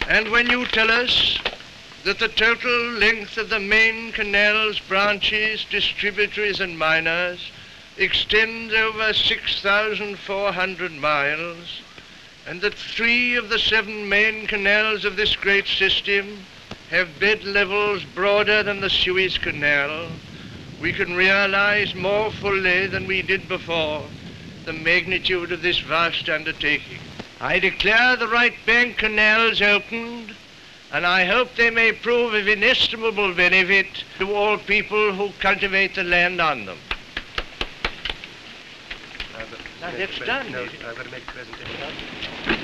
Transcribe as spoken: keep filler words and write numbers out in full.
And when you tell us that the total length of the main canals, branches, distributaries and minors extends over six thousand four hundred miles, and that three of the seven main canals of this great system have bed levels broader than the Suez Canal, we can realize more fully than we did before the magnitude of this vast undertaking. I declare the right bank canals opened, and I hope they may prove of inestimable benefit to all people who cultivate the land on them. Now that's done. No, I've got to make a presentation.